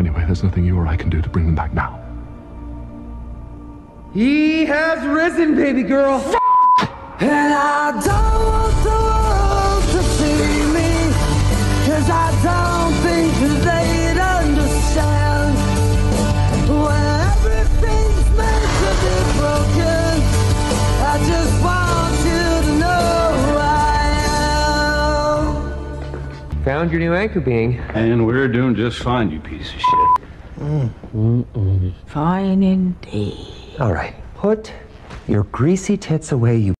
Anyway, there's nothing you or I can do to bring them back now. He has risen, baby girl. And I don't want the world to see me, 'cause I don't think they'd understand when everything's meant to be broken. I just want you to know who I am. Found your new anchor being. And we're doing just fine, you piece of shit. Fine indeed. All right, put your greasy tits away, you